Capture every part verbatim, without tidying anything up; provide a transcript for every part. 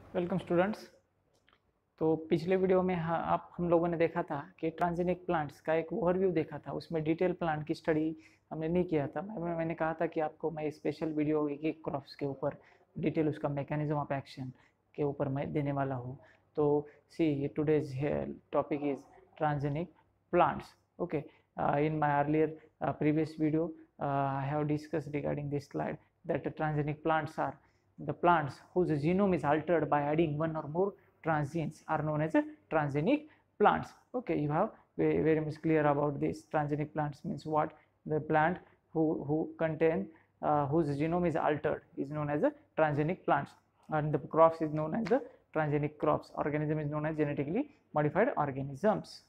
Welcome students. तो पिछले video में हाँ आप हम लोगों ने देखा था कि ट्रांसजेनिक प्लांट्स का एक ओवरव्यू देखा था। उसमें डिटेल प्लांट की स्टडी हमने नहीं किया था। मैं, मैंने कहा था कि आपको मैं स्पेशल वीडियो एक एक क्रॉप्स के ऊपर डिटेल उसका मैकेनिज्म ऑफ एक्शन के ऊपर मैं देने वाला हूँ। तो see today's topic is transgenic plants. Okay, in my earlier previous video uh, I have discussed regarding this slide that the transgenic plants are the plants whose genome is altered by adding one or more transgenes are known as transgenic plants. Okay, you have very, very much clear about this. Transgenic plants means what? The plant who, who contain uh, whose genome is altered is known as a transgenic plants, and the crops is known as the transgenic crops. Organism is known as genetically modified organisms.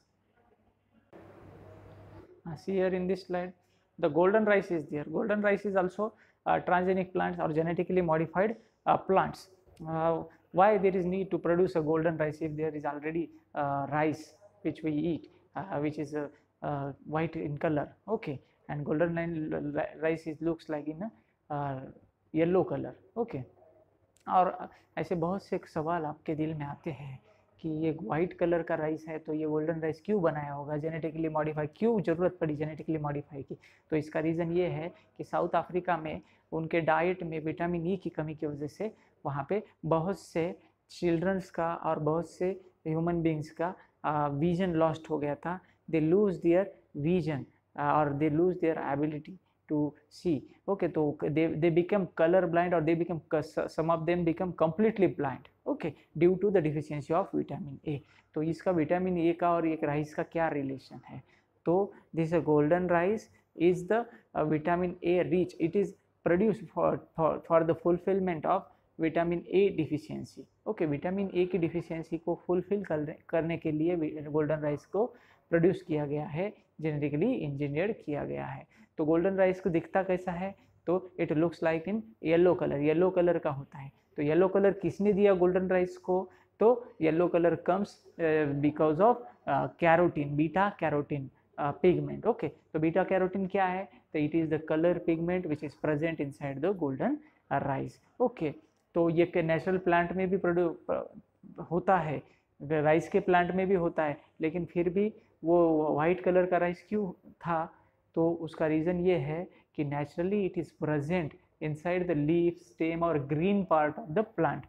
Uh, see here in this slide, the golden rice is there. Golden rice is also uh, transgenic plants or genetically modified uh, plants. Uh, why there is need to produce a golden rice if there is already uh, rice which we eat, uh, which is uh, uh, white in color? Okay, and golden rice is looks like in a uh, yellow color. Okay, और ऐसे बहुत से सवाल आपके दिल में आते हैं कि ये वाइट कलर का राइस है तो ये गोल्डन राइस क्यों बनाया होगा, जेनेटिकली मॉडिफाई क्यों ज़रूरत पड़ी जेनेटिकली मॉडिफाई की? तो इसका रीज़न ये है कि साउथ अफ्रीका में उनके डाइट में विटामिन ई की कमी की वजह से वहाँ पे बहुत से चिल्ड्रंस का और बहुत से ह्यूमन बींग्स का विजन लॉस्ट हो गया था. दे लूज देयर विजन और they lose their ability to see. Okay, so they they become color blind or they become, some of them become completely blind. Okay, due to the deficiency of vitamin A. तो इसका vitamin A का और एक rice का क्या relation है? तो this golden rice is the uh, vitamin A rich. It is produced for for for the fulfillment of vitamin A deficiency. Okay, vitamin A की डिफिशियंसी को फुलफिल करने के लिए गोल्डन राइस को प्रोड्यूस किया गया है, जेनेटिकली इंजीनियर्ड किया गया है. तो गोल्डन राइस को दिखता कैसा है? तो it looks like in yellow colour, yellow colour का होता है. तो येलो कलर किसने दिया गोल्डन राइस को? तो yellow colour comes because of carotene, beta carotene pigment. Okay, तो बीटा कैरोटीन क्या है? तो it is the colour pigment which is present inside the golden rice. Okay, तो ये नेचुरल प्लांट में भी प्रोड्यूस होता है, राइस के प्लांट में भी होता है, लेकिन फिर भी वो वाइट कलर का राइस क्यों था? तो उसका रीज़न ये है कि naturally it is present inside the leaf, stem और green part of the plant,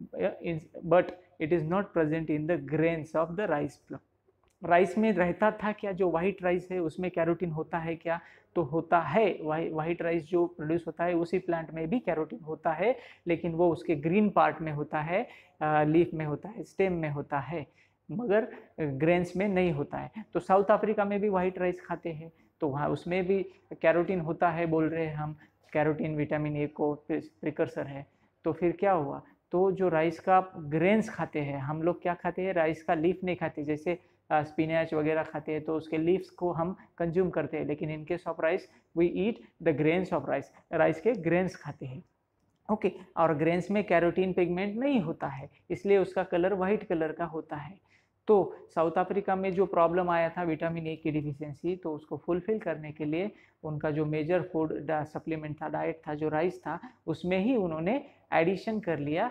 but it is not present in the grains of the rice plant. Rice में रहता था क्या? जो वाइट राइस है उसमें कैरोटीन होता है क्या? तो होता है. वाइट राइस जो प्रोड्यूस होता है उसी प्लांट में भी कैरोटीन होता है, लेकिन वो उसके ग्रीन पार्ट में होता है, लीफ में होता है, स्टेम में होता है, मगर ग्रेन्स में नहीं होता है. तो साउथ अफ्रीका में भी वाइट राइस खाते हैं, तो वहाँ उसमें भी कैरोटीन होता है, बोल रहे हैं हम. कैरोटीन विटामिन ए को प्रिकर्सर है. तो फिर क्या हुआ? तो जो राइस का ग्रेन्स खाते हैं, हम लोग क्या खाते हैं? राइस का लीफ नहीं खाते. जैसे स्पिनच वगैरह खाते हैं तो उसके लीव्स को हम कंज्यूम करते हैं, लेकिन in case of rice we eat the grains of rice. Rice के ग्रेन्स खाते हैं. ओके, और ग्रेन्स में कैरोटीन पिगमेंट नहीं होता है, इसलिए उसका कलर वाइट कलर का होता है. तो साउथ अफ्रीका में जो प्रॉब्लम आया था विटामिन ए की डिफिशियंसी, तो उसको फुलफिल करने के लिए उनका जो मेजर फूड सप्लीमेंट था, डाइट था, जो राइस था, उसमें ही उन्होंने एडिशन कर लिया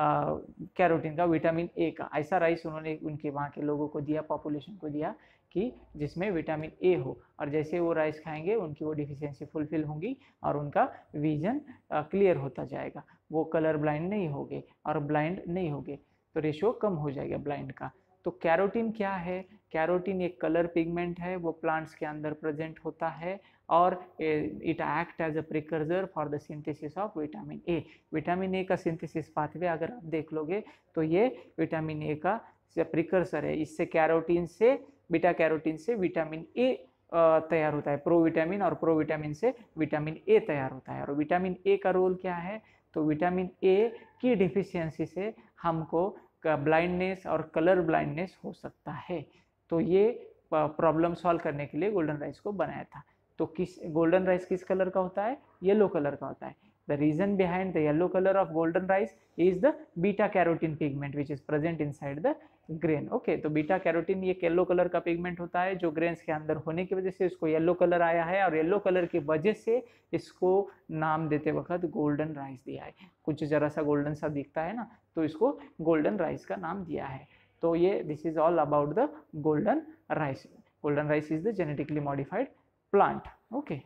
कैरोटीन का, विटामिन ए का. ऐसा राइस उन्होंने उनके वहाँ के लोगों को दिया, पॉपुलेशन को दिया, कि जिसमें विटामिन ए हो, और जैसे वो राइस खाएंगे उनकी वो डिफिशियंसी फुलफिल होंगी और उनका विजन क्लियर होता जाएगा. वो कलर ब्लाइंड नहीं होंगे और ब्लाइंड नहीं होंगे, तो रेशियो कम हो जाएगा ब्लाइंड का. तो कैरोटीन क्या है? कैरोटीन एक कलर पिगमेंट है, वो प्लांट्स के अंदर प्रेजेंट होता है और it act as a precursor for the synthesis of vitamin A. Vitamin A का सिंथेसिस पाथवे अगर आप देख लोगे तो ये विटामिन ए का प्रिकर्सर है. इससे कैरोटीन से, बीटा कैरोटीन से विटामिन ए तैयार होता है, प्रोविटामिन, और प्रोविटामिन से विटामिन ए तैयार होता है. और विटामिन ए का रोल क्या है? तो विटामिन ए की डिफिशियंसी से हमको ब्लाइंडनेस और कलर ब्लाइंडनेस हो सकता है. तो ये प्रॉब्लम सॉल्व करने के लिए गोल्डन राइस को बनाया था. तो किस गोल्डन राइस किस कलर का होता है? येलो कलर का होता है. The reason behind the yellow colour of golden rice is the beta carotene pigment which is present inside the grain. Okay, तो बीटा कैरोटीन ये येलो कलर का पिगमेंट होता है, जो ग्रेन्स के अंदर होने की वजह से इसको येलो कलर आया है, और येलो कलर की वजह से इसको नाम देते वक्त गोल्डन राइस दिया है. कुछ जरा सा गोल्डन सा दिखता है ना, तो इसको गोल्डन राइस का नाम दिया है। तो ये this is all about the golden rice. Golden rice is the genetically modified plant. Okay,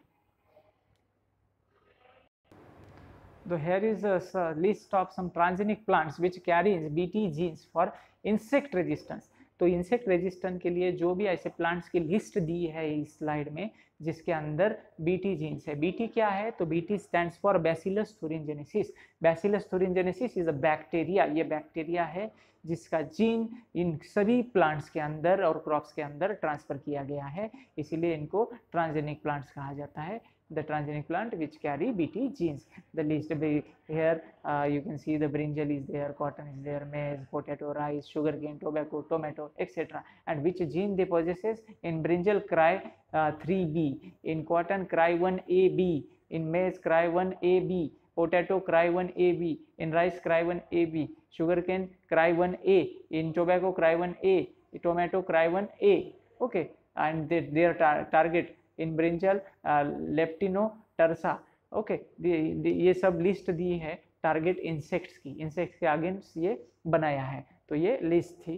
so here is a, a list of some transgenic plants which carries B T genes for insect resistance. तो insect resistant के लिए जो भी ऐसे plants की list दी है इस स्लाइड में जिसके अंदर बीटी जीन्स है। बीटी क्या है? तो BT stands for bacillus thuringiensis। Bacillus thuringiensis is a bacteria. ये बैक्टीरिया है जिसका जीन इन सभी प्लांट्स के अंदर और क्रॉप्स के अंदर ट्रांसफर किया गया है, इसीलिए इनको ट्रांसजेनिक प्लांट्स कहा जाता है। The transgenic plant which carry B T genes. The list here uh, you can see the brinjal is there, cotton is there, maize, potato, rice, sugarcane, tobacco, tomato, et cetera. And which gene they possesses? In brinjal cry uh, three B, in cotton cry one A B, in maize cry one A B, potato cry one A B, in rice cry one A B, sugarcane cry one A, in tobacco cry one A, tomato cry one A. Okay, and they, their tar target in brinjal leptinotarsa. Okay, ये सब list दी है target insects की, insects के against ये बनाया है, तो ये लिस्ट थी।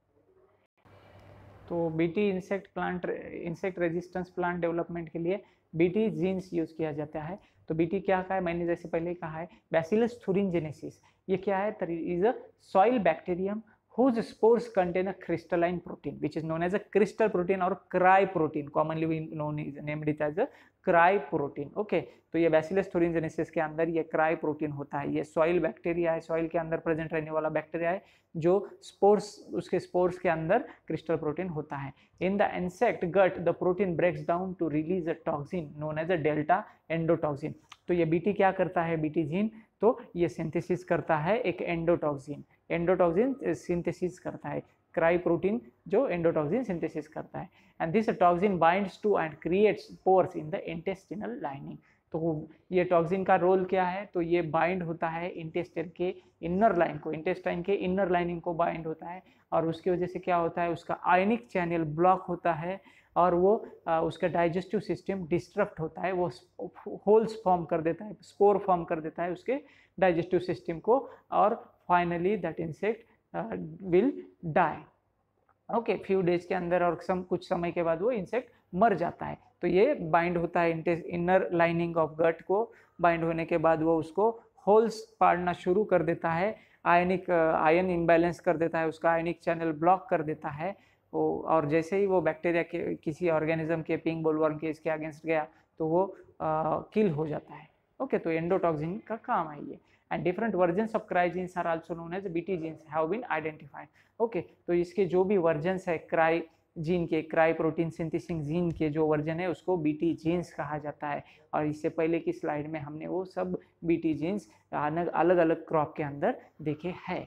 तो BT insect plant insect resistance plant development के लिए बीटी जीन्स यूज किया जाता है। तो बीटी क्या का है? मैंने जैसे पहले कहा है बैसिलस thuringiensis। ये क्या है? Is a soil bacterium whose spores contain a crystalline protein which is known as a crystal protein or cry protein, commonly we known is named it as a cry protein. okay, तो ये bacillus thuringiensis के अंदर ये cry protein होता है। ये soil bacteria है, soil के अंदर प्रेजेंट रहने वाला बैक्टीरिया है जो स्पोर्स, उसके स्पोर्स के अंदर क्रिस्टल प्रोटीन होता है। In the insect gut the protein breaks down to release a toxin known as a delta endotoxin. तो ये बीटी क्या करता है? बीटी जीन तो ये सिंथेसिस करता है एक एंडोटॉक्सिन, एंडोटॉक्सिन सिंथेसिस करता है, क्राई प्रोटीन जो एंडोटॉक्सिन सिंथेसिस करता है। And this toxin binds to and creates pores in the intestinal lining. तो ये टॉक्सिन का रोल क्या है? तो ये बाइंड होता है इंटेस्टाइन के इनर लाइन को, इंटेस्टाइन के इनर लाइनिंग को बाइंड होता है, और उसकी वजह से क्या होता है? उसका आयनिक चैनल ब्लॉक होता है और वो आ, उसका डाइजेस्टिव सिस्टम डिस्टर्ब होता है, वो होल्स फॉर्म कर देता है, स्पोर फॉर्म कर देता है उसके डाइजेस्टिव सिस्टम को, और finally that insect will die. Okay, few days के अंदर और सम कुछ समय के बाद वो इंसेक्ट मर जाता है। तो ये बाइंड होता है इनर लाइनिंग ऑफ गट को, बाइंड होने के बाद वो उसको होल्स पाड़ना शुरू कर देता है, आयनिक आयन इम्बैलेंस कर देता है, उसका आयनिक चैनल ब्लॉक कर देता है वो, और जैसे ही वो बैक्टीरिया के किसी ऑर्गेनिज्म के पिंक बोलवर्म के इसके अगेंस्ट गया तो वो किल हो जाता है। ओके, तो एंडोटॉक्सिन का काम है ये। And different versions of cry genes are also known as BT genes have been identified. Okay, तो इसके जो भी वर्जन्स है क्राई जीन के, क्राई प्रोटीन सिंथेसिंग जीन के जो वर्जन है उसको बीटी जीन्स कहा जाता है, और इससे पहले की स्लाइड में हमने वो सब बीटी जीन्स अलग अलग क्रॉप के अंदर देखे हैं।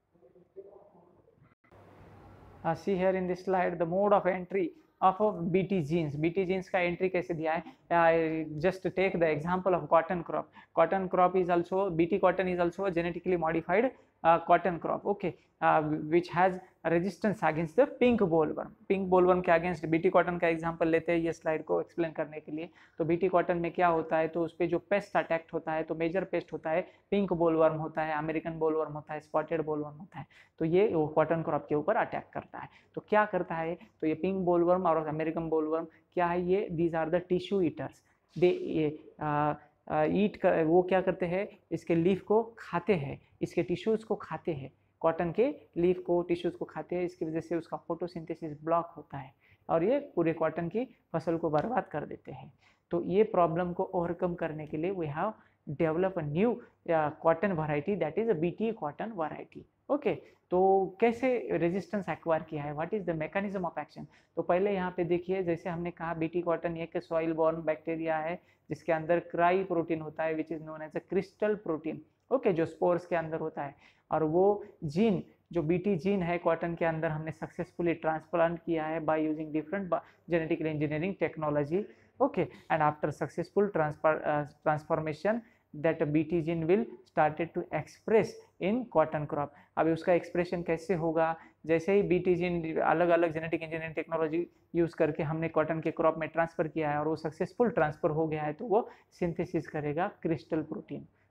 Uh, see here in this slide the mode of entry of a B T genes. B T genes का entry कैसे दिया है? I just take the example of cotton crop. Cotton crop is also, B T cotton is also a genetically modified uh, cotton crop, okay, uh, which has resistance against the pink bollworm. Pink bollworm के against B T cotton का example लेते हैं ये slide को explain करने के लिए। तो B T cotton में क्या होता है? तो उस पर जो पेस्ट अटैक्ट होता है, तो मेजर पेस्ट होता है पिंक बोलवर्म होता है, अमेरिकन बोलवर्म होता है, स्पॉटेड बोलवर्म होता है। तो ये वो कॉटन क्रॉप के ऊपर अटैक करता है। तो क्या करता है? तो ये पिंक बोलवर्म और अमेरिकन बोलवर्म क्या है? ये these are the tissue eaters. They eat कर, वो क्या करते हैं? इसके लीफ को खाते हैं, इसके टिश्यूज को खाते हैं, कॉटन के लीफ को, टिश्यूज को खाते हैं। इसकी वजह से उसका फोटोसिंथेसिस ब्लॉक होता है और ये पूरे कॉटन की फसल को बर्बाद कर देते हैं। तो ये प्रॉब्लम को ओवरकम करने के लिए we have develop a new cotton variety that is a BT cotton variety. Okay, तो कैसे रेजिस्टेंस एक्वायर किया है? What is the mechanism of action? तो पहले यहाँ पे देखिए, जैसे हमने कहा बीटी कॉटन एक सॉइल बॉर्न बैक्टीरिया है जिसके अंदर क्राई प्रोटीन होता है which is known as a crystal protein. Okay, जो स्पोर्स के अंदर होता है, और वो जीन जो बीटी जीन है कॉटन के अंदर हमने सक्सेसफुली ट्रांसप्लांट किया है by using different genetical engineering technology. Okay, and after successful transformation that B T gene will started to express in cotton crop। अभी उसका एक्सप्रेशन कैसे होगा? जैसे ही B T gene अलग अलग जेनेटिक इंजीनियरिंग टेक्नोलॉजी यूज करके हमने कॉटन के क्रॉप में ट्रांसफर किया है और वो सक्सेसफुल ट्रांसफर हो गया है, तो वो सिंथेसिस करेगा क्रिस्टल प्रोटीन।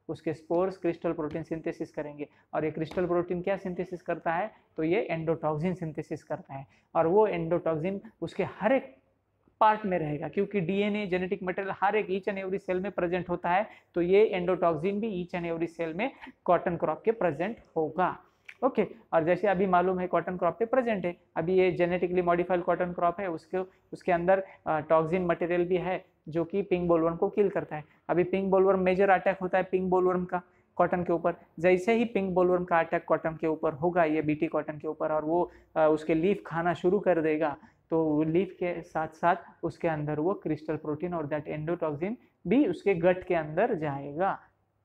उसके स्पोर्स क्रिस्टल प्रोटीन सिंथेसिस करेंगे, और ये क्रिस्टल प्रोटीन क्या सिंथेसिस करता है, तो ये एंडोटॉक्सिन सिंथेसिस करता है, और वो एंडोटॉक्सिन उसके हर एक पार्ट में रहेगा, क्योंकि डीएनए जेनेटिक मटेरियल हर एक ईच एंड एवरी सेल में प्रेजेंट होता है, तो ये एंडोटॉक्सिन भी ईच एंड एवरी सेल में कॉटन क्रॉप के प्रेजेंट होगा। ओके okay, और जैसे अभी मालूम है कॉटन क्रॉप पे प्रेजेंट है, अभी ये जेनेटिकली मॉडिफाइड कॉटन क्रॉप है, उसके उसके अंदर टॉक्सिन मटेरियल भी है जो कि पिंक बोलवर्म को किल करता है। अभी पिंक बोलवर्म मेजर अटैक होता है पिंक बोलवर्म का कॉटन के ऊपर, जैसे ही पिंक बोलवर्म का अटैक कॉटन के ऊपर होगा, ये बीटी कॉटन के ऊपर, और वो आ, उसके लीफ खाना शुरू कर देगा, तो लीफ के साथ साथ उसके अंदर वो क्रिस्टल प्रोटीन और दैट एंडोटॉक्सिन भी उसके गट के अंदर जाएगा।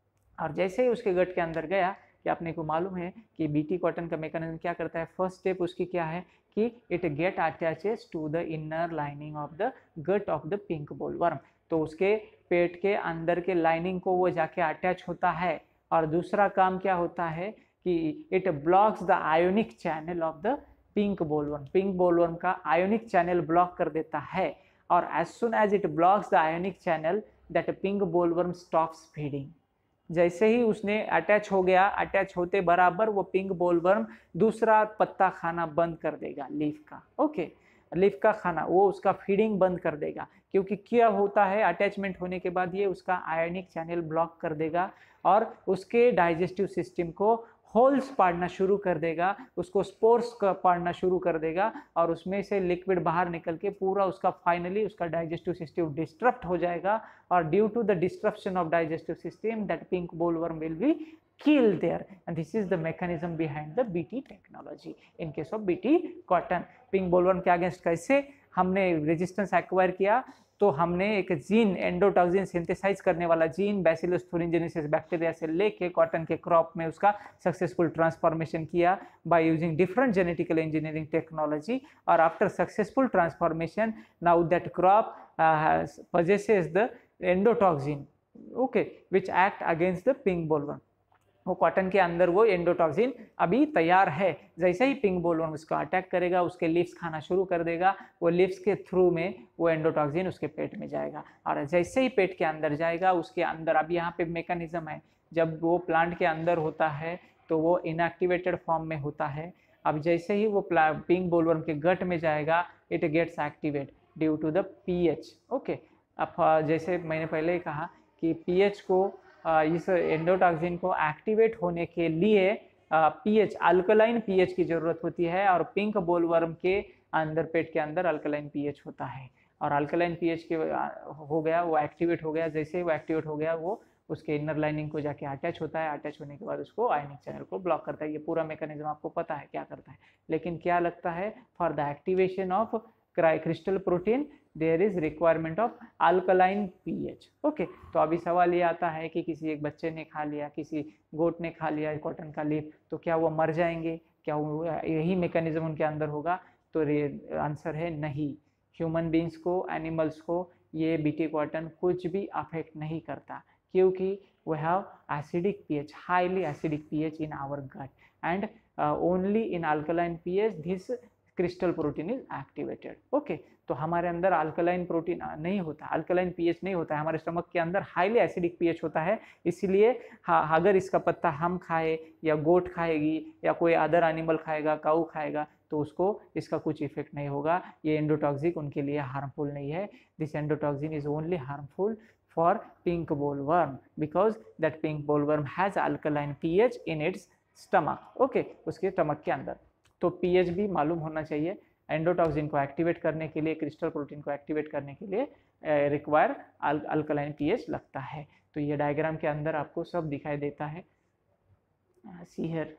और जैसे ही उसके गट के अंदर गया, कि आपने को मालूम है कि बीटी कॉटन का मैकेनिज्म क्या करता है, फर्स्ट स्टेप उसकी क्या है कि it get attaches to the inner lining of the gut of the pink bollworm, तो उसके पेट के अंदर के लाइनिंग को वो जाके अटैच होता है। और दूसरा काम क्या होता है कि it blocks the ionic channel of the pink bollworm, pink bollworm का आयोनिक चैनल ब्लॉक कर देता है, और as soon as it blocks the ionic channel that pink bollworm stops feeding. जैसे ही उसने अटैच हो गया, अटैच होते बराबर वो पिंक बोलवर्म दूसरा पत्ता खाना बंद कर देगा लीफ का। Okay okay. लीफ का खाना वो उसका फीडिंग बंद कर देगा, क्योंकि क्या होता है अटैचमेंट होने के बाद ये उसका आयोनिक चैनल ब्लॉक कर देगा और उसके डाइजेस्टिव सिस्टम को होल्स पाड़ना शुरू कर देगा, उसको स्पोर्स का पाड़ना शुरू कर देगा, और उसमें से लिक्विड बाहर निकल के पूरा उसका फाइनली उसका डाइजेस्टिव सिस्टम डिस्टर्ब हो जाएगा, और due to the disruption of digestive system that pink bollworm will be killed there, and this is the mechanism behind the B T technology in case of B T cotton। Pink bollworm के against कैसे हमने resistance acquire किया, तो हमने एक gene endotoxin synthesise करने वाला gene bacillus thuringiensis bacteria से लेके कॉटन के क्रॉप में उसका सक्सेसफुल ट्रांसफॉर्मेशन किया by using different genetical engineering technology, और after successful transformation now that crop possesses the endotoxin okay which act against the pink bollworm। वो कॉटन के अंदर वो एंडोटॉक्सिन अभी तैयार है, जैसे ही पिंक बोलवर्म उसको अटैक करेगा, उसके लीव्स खाना शुरू कर देगा, वो लीव्स के थ्रू में वो एंडोटॉक्सिन उसके पेट में जाएगा, और जैसे ही पेट के अंदर जाएगा, उसके अंदर अब यहाँ पे मैकेनिज्म है, जब वो प्लांट के अंदर होता है तो वो इनएक्टिवेटेड फॉर्म में होता है। अब जैसे ही वो पिंक बोलवर्म के गट में जाएगा, it gets activate due to the pH. Okay, अब जैसे मैंने पहले ही कहा कि पीएच को इस एंडोटॉक्सिन को एक्टिवेट होने के लिए पीएच अल्कलाइन पीएच की ज़रूरत होती है, और पिंक बोलवर्म के अंदर पेट के अंदर अल्कलाइन पीएच होता है, और अल्कलाइन पीएच के हो गया, वो एक्टिवेट हो गया, जैसे ही वो एक्टिवेट हो गया वो उसके इनर लाइनिंग को जाके अटैच होता है, अटैच होने के बाद उसको आयनिक चैनल को ब्लॉक करता है। ये पूरा मैकेनिज्म आपको पता है क्या करता है, लेकिन क्या लगता है for the activation of crystal protein there is requirement of alkaline pH. Okay, तो अभी सवाल ये आता है कि किसी एक बच्चे ने खा लिया, किसी गोट ने खा लिया कॉटन का लीफ, तो क्या वो मर जाएंगे, क्या वो यही मैकेनिज्म उनके अंदर होगा, तो आंसर है नहीं। ह्यूमन बींग्स को, एनिमल्स को ये बीटी कॉटन कुछ भी अफेक्ट नहीं करता, क्योंकि we have acidic pH, highly acidic pH in our gut, and only in alkaline pH this crystal protein is activated. Okay, तो हमारे अंदर अल्कलाइन प्रोटीन नहीं होता, अल्कलाइन पीएच नहीं होता है, हमारे स्टमक के अंदर हाईली एसिडिक पीएच होता है। इसलिए हाँ, अगर इसका पत्ता हम खाए या गोट खाएगी या कोई अदर एनिमल खाएगा, काऊ खाएगा, तो उसको इसका कुछ इफेक्ट नहीं होगा। ये एंडोटॉक्सिक उनके लिए हार्मफुल नहीं है। This endotoxin is only harmful for pink bollworm because that pink bollworm has alkaline pH in its stomach. Okay, उसके स्टमक के अंदर। तो पीएच भी मालूम होना चाहिए। एंडोटॉक्सिन को एक्टिवेट करने के लिए, क्रिस्टल प्रोटीन को एक्टिवेट करने के लिए रिक्वायर अल्कलाइन पीएच लगता है। तो ये डायग्राम के अंदर आपको सब दिखाई देता है। सी हियर,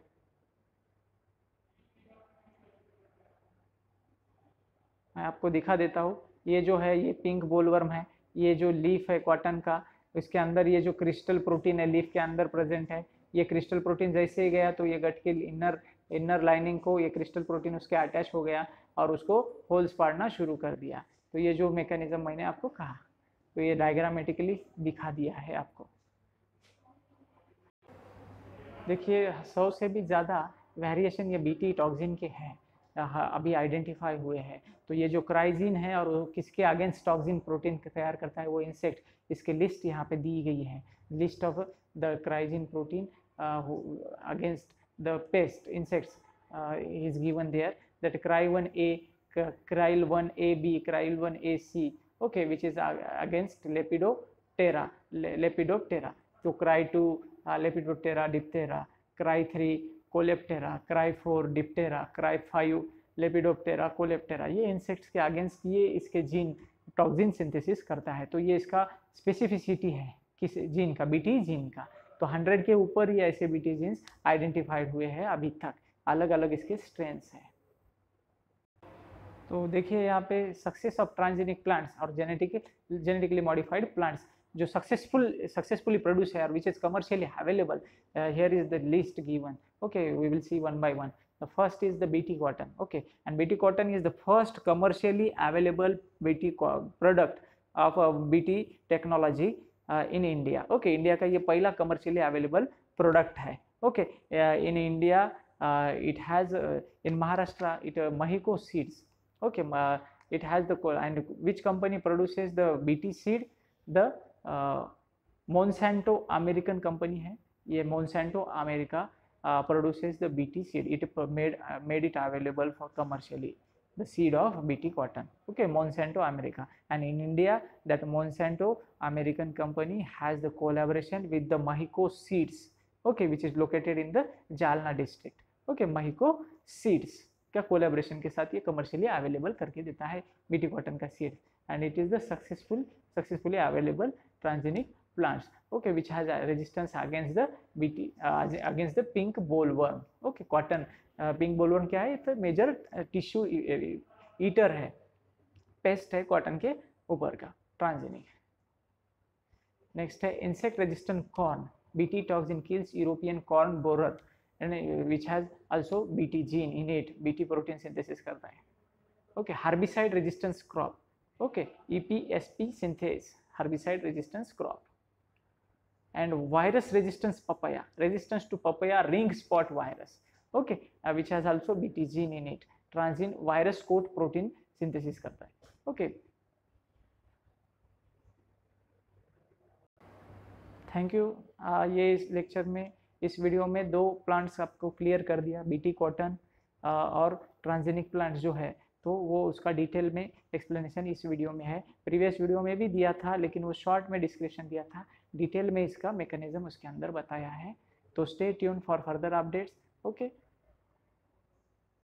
मैं आपको दिखा देता हूँ। ये जो है ये पिंक बोलवर्म है, ये जो लीफ है कॉटन का, इसके अंदर ये जो क्रिस्टल प्रोटीन है लीफ के अंदर प्रेजेंट है। ये क्रिस्टल प्रोटीन जैसे ही गया तो ये गट के इनर इनर लाइनिंग को ये क्रिस्टल प्रोटीन उसके अटैच हो गया और उसको होल्स पाड़ना शुरू कर दिया। तो ये जो मैकेनिज्म मैंने आपको कहा, तो ये डायग्रामेटिकली दिखा दिया है आपको। देखिए, सौ से भी ज़्यादा वेरिएशन ये बीटी टॉक्सिन के हैं, अभी आइडेंटिफाई हुए हैं। तो ये जो क्राइजीन है और वो किसके अगेंस्ट टॉक्सिन प्रोटीन तैयार करता है, वो इंसेक्ट, इसकी लिस्ट यहाँ पे दी गई है। List of the cryogene protein uh, who, against the pest insects uh, is given there, that cry one A, cryl one A B, cryl one A C, okay, which is against Lepidoptera, Lepidoptera. So cry two uh, Lepidoptera diphthera, cry three Coleoptera, cry four diphthera, cry five Lepidoptera Coleoptera. ये insects के against ये इसके gene toxin synthesis करता है, तो ये इसका specificity है किस जीन का, बीटी जीन का। तो हंड्रेड के ऊपर ही ऐसे बीटी जीन्स आइडेंटिफाइड हुए हैं अभी तक, अलग अलग इसके स्ट्रेन्स हैं। तो देखिए यहाँ पे सक्सेस ऑफ ट्रांसजेनिक प्लांट्स और जेनेटिक जेनेटिकली मॉडिफाइड प्लांट्स जो सक्सेसफुल सक्सेसफुली प्रोड्यूस है और which is commercially available, here is the list given, okay, we will see one by one. The first is the B T cotton, okay, and B T cotton is the first commercially available B T product of uh, B T technology uh, in India, okay, India का ये पहला commercially available product है, okay, uh, in India uh, it has uh, in Maharashtra it uh, Mahiko seeds, okay, uh, it has the, and which company produces the B T seed, the uh, Monsanto American company है, ये Monsanto America Uh, produces the B T seed. It made uh, made it available for commercially, the seed of B T cotton, okay, Monsanto America. And in India, that Monsanto American company has the collaboration with the Mahiko seeds, okay, which is located in the Jalna district, okay, Mahiko seeds का collaboration के साथ ये commercially available करके देता है B T cotton का seed, and it is the successful successfully available transgenic plants, okay, which has a resistance against the B T uh, against the pink bollworm, okay, cotton uh, pink bollworm क्या है, तो major tissue eater है, pest है cotton के ऊपर का transgenic. Next है insect resistant corn, BT toxin kills European corn borer and which has also B T gene in it, B T protein synthesis करता है, okay, herbicide resistance crop, okay, E P S P synthase, herbicide resistance crop, and virus resistance papaya, resistance to papaya ring spot virus, okay, uh, which has also B T gene in it, transient virus coat protein synthesis करता है, okay. Thank you. ये इस lecture में, इस video में दो plants आपको clear कर दिया, बीटी कॉटन और ट्रांसजेनिक प्लांट्स जो है, तो वो उसका डिटेल में एक्सप्लेनेशन इस वीडियो में है। प्रीवियस वीडियो में भी दिया था लेकिन वो शॉर्ट में डिस्क्रिप्शन दिया था, डिटेल में इसका मैकेनिज्म उसके अंदर बताया है। तो stay tune for further updates, okay.